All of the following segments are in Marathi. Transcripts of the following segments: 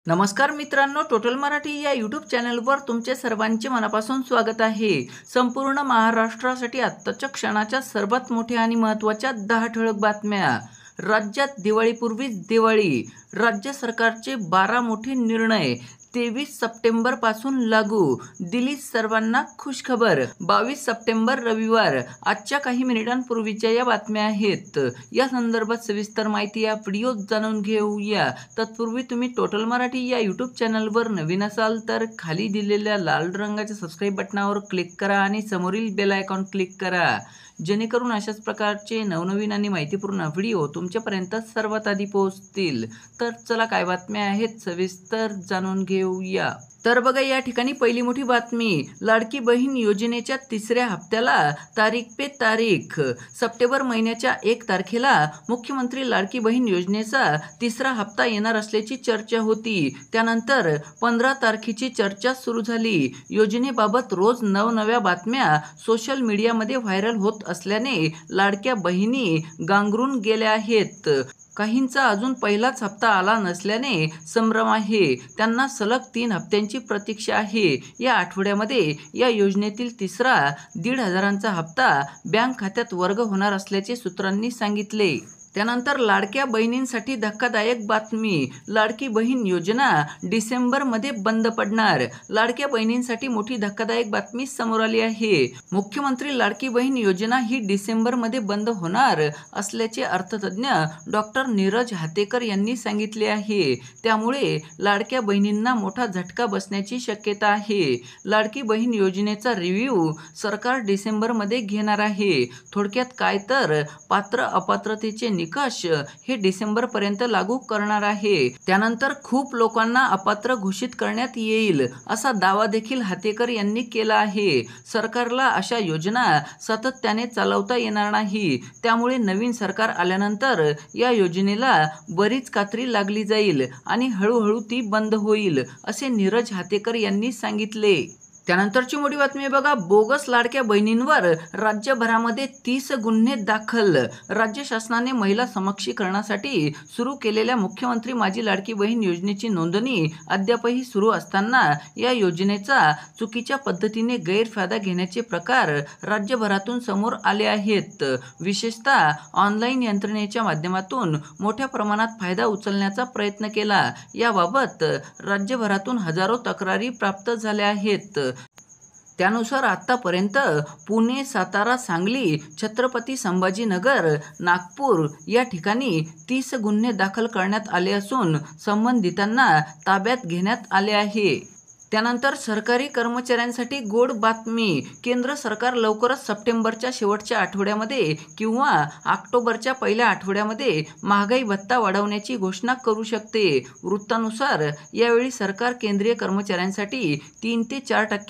नमस्कार मित्रांनो, टोटल मराठी या यूट्यूब चॅनलवर तुमचे सर्वांचे मनापासून स्वागत आहे। संपूर्ण महाराष्ट्रासाठी आत्ताच्या क्षणाच्या सर्वात मोठ्या आणि महत्त्वाच्या 10 ठळक बातम्या। राज्यात दिवाळीपूर्वीच दिवाळी, राज्य सरकारचे 12 मोठे निर्णय 23 सप्टेंबर पासून लागू, दिली सर्वांना खुशखबर। 22 सप्टेंबर रविवार, आजच्या काही मिनिटांपूर्वीच्या या बातम्या आहेत। या संदर्भात सविस्तर माहिती या व्हिडिओत जाणून घेऊया। तत्पूर्वी तुम्ही टोटल मराठी या यूट्यूब चॅनलवर नवीन असाल तर खाली दिलेल्या लाल रंगाच्या सबस्क्राईब बटनावर क्लिक करा आणि समोरील बेल आयकॉन क्लिक करा, जेणेकरून अशाच प्रकारचे नवनवीन आणि माहितीपूर्ण व्हिडिओ तुमच्यापर्यंत सर्वात आधी पोहोचतील। तर चला काय बातम्या आहेत सविस्तर जाणून घेऊया। तर बघा, या ठिकाणी पहिली मोठी बातमी, लाडकी बहीण योजनेच्या तिसऱ्या हप्त्याला तारीख पे तारीख। सप्टेंबर महिन्याच्या 1 तारखेला मुख्यमंत्री लाडकी बहीण योजनेचा तिसरा हप्ता येणार असल्याची चर्चा होती। त्यानंतर 15 तारखेची चर्चा सुरू झाली। योजनेबाबत रोज नवनव्या बातम्या सोशल मीडियामध्ये व्हायरल होत असल्याने लाडक्या बहिणी गांगरून गेल्या आहेत। काहींचा अजून पहिलाच हप्ता आला नसल्याने संभ्रम आहे। त्यांना सलग 3 हप्त्यांची प्रतीक्षा आहे। या आठवड्यामध्ये या योजनेतील तिसरा 1,500चा हप्ता बँक खात्यात वर्ग होणार असल्याचे सूत्रांनी सांगितले। त्यानंतर लाडक्या बहिणींसाठी धक्कादायक बातमी, लाडकी बहीण योजना डिसेंबरमध्ये बंद पडणार। लाडक्या बहिणींसाठी मोठी धक्कादायक बातमी समोर आली आहे। मुख्यमंत्री लाडकी बहीण योजना ही डिसेंबरमध्ये बंद होणार असल्याचे अर्थतज्ज्ञ डॉक्टर नीरज हातेकर यांनी सांगितले आहे। त्यामुळे लाडक्या बहिणींना मोठा झटका बसण्याची शक्यता आहे। लाडकी बहीण योजनेचा रिव्ह्यू सरकार डिसेंबरमध्ये घेणार आहे। थोडक्यात काय तर पात्र अपात्रतेचे निकष हे डिसेंबरपर्यंत लागू करणार आहे। त्यानंतर खूप लोकांना अपात्र घोषित करण्यात येईल, असा दावा देखील हातेकर यांनी केला आहे। सरकारला अशा योजना सातत्याने चालवता येणार नाही, त्यामुळे नवीन सरकार आल्यानंतर या योजनेला बरीच कात्री लागली जाईल आणि हळूहळू ती बंद होईल, असे नीरज हातेकर यांनी सांगितले। त्यानंतरची मोठी बातमी बघा, बोगस लाडक्या बहिणींवर राज्यभरामध्ये 30 गुन्हे दाखल। राज्य शासनाने महिला सक्षमीकरणासाठी सुरू केलेल्या मुख्यमंत्री माझी लाडकी बहीण योजनेची नोंदणी अद्यापही सुरू असताना या योजनेचा चुकीच्या पद्धतीने गैरफायदा घेण्याचे प्रकार राज्यभरातून समोर आले आहेत। विशेषतः ऑनलाईन यंत्रणेच्या माध्यमातून मोठ्या प्रमाणात फायदा उचलण्याचा प्रयत्न केला। याबाबत राज्यभरातून हजारो तक्रारी प्राप्त झाल्या आहेत। त्यानुसार आतापर्यंत पुणे, सातारा, सांगली, छत्रपती संभाजीनगर, नागपूर या ठिकाणी 30 गुन्हे दाखल करण्यात आले असून संबंधितांना ताब्यात घेण्यात आले आहे। त्यानंतर सरकारी कर्मचाऱ्यांसाठी गोड बातमी, केंद्र सरकार लवकरच सप्टेंबरच्या शेवटच्या आठवड्यामध्ये किंवा ऑक्टोबरच्या पहिल्या आठवड्यामध्ये महागाई भत्ता वाढवण्याची घोषणा करू शकते। वृत्तानुसार यावेळी सरकार केंद्रीय कर्मचाऱ्यांसाठी 3 ते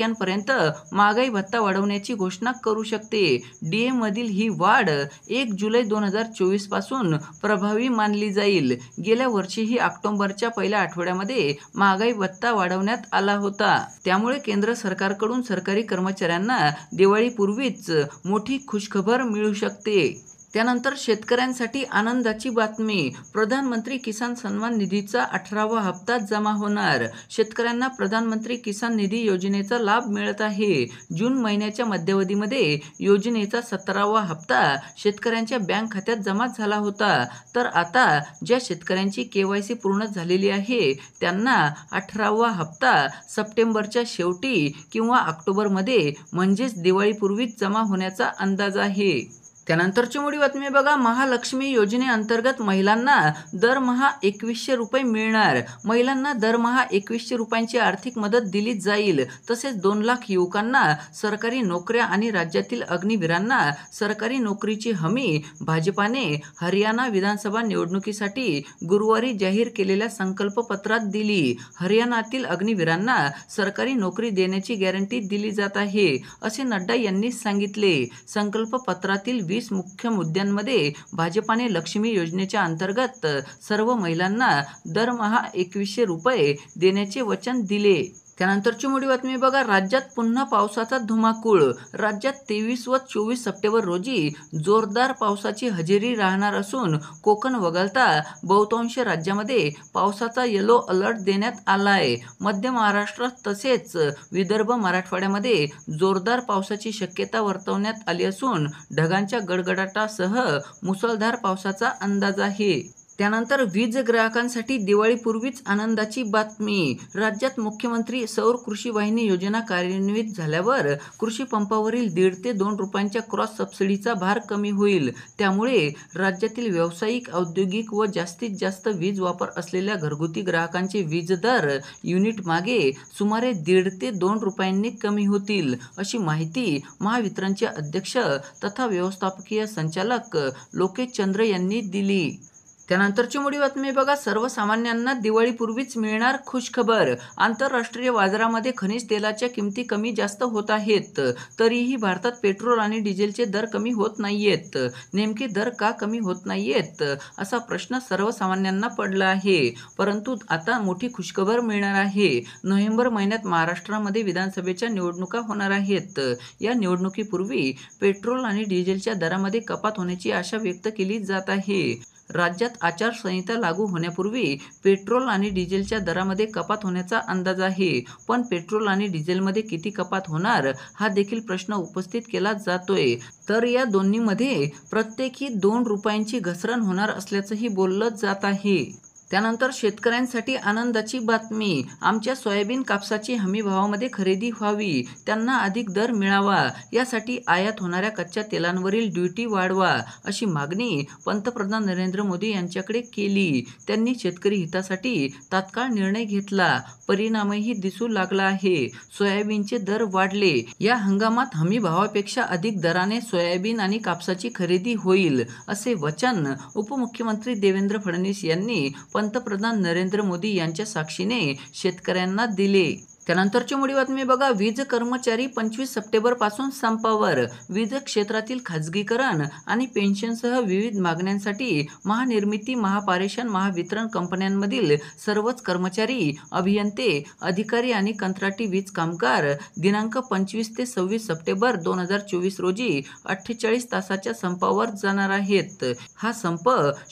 4% महागाई भत्ता वाढवण्याची घोषणा करू शकते। DA मधील ही वाढ 1 जुलै 2024 पासून प्रभावी मानली जाईल। गेल्या वर्षीही ऑक्टोबरच्या पहिल्या आठवड्यामध्ये महागाई भत्ता वाढवण्यात आला होता। त्यामुळे केंद्र सरकारकडून सरकारी कर्मचाऱ्यांना दिवाळीपूर्वीच मोठी खुशखबर मिळू शकते। त्यानंतर शेतकऱ्यांसाठी आनंदाची बातमी, प्रधानमंत्री किसान सन्मान निधीचा 18वा हप्ता जमा होणार। शेतकऱ्यांना प्रधानमंत्री किसान निधी योजनेचा लाभ मिळत आहे। जून महिन्याच्या मध्यावधीमध्ये योजनेचा 17वा हप्ता शेतकऱ्यांच्या बँक खात्यात जमा झाला होता। तर आता ज्या शेतकऱ्यांची KYC पूर्ण झालेली आहे त्यांना 18वा हप्ता सप्टेंबरच्या शेवटी किंवा ऑक्टोबरमध्ये म्हणजेच दिवाळीपूर्वीच जमा होण्याचा अंदाज आहे। त्यानंतरची मोठी बातमी बघा, महालक्ष्मी योजनेअंतर्गत महिलांना दरमहा 2100 रुपये मिळणार। महिलांना दरमहा 2100 रुपयांची आर्थिक मदत दिली जाईल। तसेच 2 लाख युवकांना सरकारी नोकऱ्या आणि राज्यातील अग्निवीरांना सरकारी नोकरीची हमी भाजपाने हरियाणा विधानसभा निवडणुकीसाठी गुरुवारी जाहीर केलेल्या संकल्पपत्रात दिली। हरियाणातील अग्निवीरांना सरकारी नोकरी देण्याची गॅरंटी दिली जात आहे, असे नड्डा यांनी सांगितले। संकल्पपत्रातील 20 मुख्य मुद्द्यांमध्ये भाजपाने लक्ष्मी योजनेच्या अंतर्गत सर्व महिलांना दरमहा 2100 रुपये देण्याचे वचन दिले। त्यानंतरची मोठी बातमी बघा, राज्यात पुन्हा पावसाचा धुमाकूळ. राज्यात 23 व 24 सप्टेंबर रोजी जोरदार पावसाची हजेरी राहणार असून कोकण वगळता बहुतांश राज्यामध्ये पावसाचा येलो अलर्ट देण्यात आलाय. मध्य महाराष्ट्रात तसेच विदर्भ मराठवाड्यामध्ये जोरदार पावसाची शक्यता वर्तवण्यात आली असून ढगांच्या गडगडाटासह मुसळधार पावसाचा अंदाज आहे. त्यानंतर वीज ग्राहकांसाठी दिवाळीपूर्वीच आनंदाची बातमी. राज्यात मुख्यमंत्री सौर कृषी वाहिनी योजना कार्यान्वित झाल्यावर कृषी पंपावरील 1.5 ते 2 रुपयांच्या क्रॉस सबसिडीचा भार कमी होईल. त्यामुळे राज्यातील व्यावसायिक, औद्योगिक व जास्तीत जास्त वीज वापर असलेल्या घरगुती ग्राहकांचे वीज दर युनिट मागे सुमारे 1.5 ते 2 रुपयांनी कमी होतील, अशी माहिती महावितरणचे अध्यक्ष तथा व्यवस्थापकीय संचालक लोकेश चंद्र यांनी दिली. त्यानंतरची मोठी बातमी बघा, सर्वसामान्यांना दिवाळीपूर्वीच मिळणार खुशखबर. आंतरराष्ट्रीय बाजारामध्ये खनिज तेलाच्या किमती कमी जास्त होत आहेत, तरीही भारतात पेट्रोल आणि डिझेलचे दर कमी होत नाहीयेत. नेमके दर का कमी होत नाहीयेत असा प्रश्न सर्वसामान्यांना पडला आहे. परंतु आता मोठी खुशखबर मिळणार आहे. नोव्हेंबर महिन्यात महाराष्ट्रामध्ये विधानसभेच्या निवडणुका होणार आहेत. या निवडणुकीपूर्वी पेट्रोल आणि डिझेलच्या दरामध्ये कपात होण्याची आशा व्यक्त केली जात आहे. राज्यात आचारसंहिता लागू होण्यापूर्वी पेट्रोल आणि डिझेलच्या दरामध्ये कपात होण्याचा अंदाज आहे. पण पेट्रोल आणि डिझेलमध्ये किती कपात होणार हा देखील प्रश्न उपस्थित केला जातोय. तर या दोन्हीमध्ये प्रत्येकी 2 रुपयांची घसरण होणार असल्याचंही बोललं जात आहे. त्यानंतर शेतकऱ्यांसाठी आनंदाची बातमी. आमच्या सोयाबीन कापसाची हमी भावामध्ये खरेदी व्हावी, त्यांना अधिक दर मिळावा, यासाठी आयात होणाऱ्या कच्च्या तेलांवरील ड्युटी वाढवा, अशी मागणी पंतप्रधान नरेंद्र मोदी यांच्याकडे केली. त्यांनी शेतकरी हितासाठी तात्काळ निर्णय घेतला. परिणामही दिसू लागला आहे. सोयाबीनचे दर वाढले. या हंगामात हमी भावापेक्षा अधिक दराने सोयाबीन आणि कापसाची खरेदी होईल, असे वचन उपमुख्यमंत्री देवेंद्र फडणवीस यांनी पंतप्रधान नरेंद्र मोदी यांच्या साक्षीने शेतकऱ्यांना दिले. त्यानंतरची मोठी बातमी बघा, वीज कर्मचारी 25 सप्टेंबरपासून संपावर. वीज क्षेत्रातील खाजगीकरण आणि पेन्शनसह विविध मागण्यांसाठी महानिर्मिती, महापारेषण, महावितरण कंपन्यांमधील सर्वच कर्मचारी, अभियंते, अधिकारी आणि कंत्राटी वीज कामगार दिनांक 25 ते 26 सप्टेंबर 2024 रोजी 48 तासाच्या संपावर जाणार आहेत. हा संप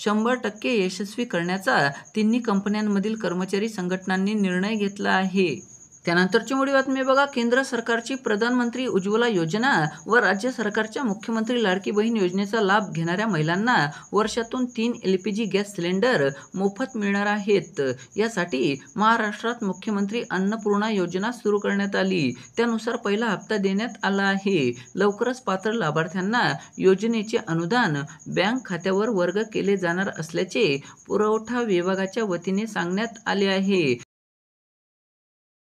100% यशस्वी करण्याचा तिन्ही कंपन्यांमधील कर्मचारी संघटनांनी निर्णय घेतला आहे. त्यानंतरची मोठी बातमी बघा, केंद्र सरकारची प्रधानमंत्री उज्ज्वला योजना व राज्य सरकारच्या मुख्यमंत्री लाडकी बहीण योजनेचा लाभ घेणाऱ्या महिलांना वर्षातून 3 LPG गॅस सिलेंडर मोफत मिळणार आहेत. यासाठी महाराष्ट्रात मुख्यमंत्री अन्नपूर्णा योजना सुरू करण्यात आली. त्यानुसार पहिला हप्ता देण्यात आला आहे. लवकरच पात्र लाभार्थ्यांना योजनेचे अनुदान बँक खात्यावर वर्ग केले जाणार असल्याचे पुरवठा विभागाच्या वतीने सांगण्यात आले आहे.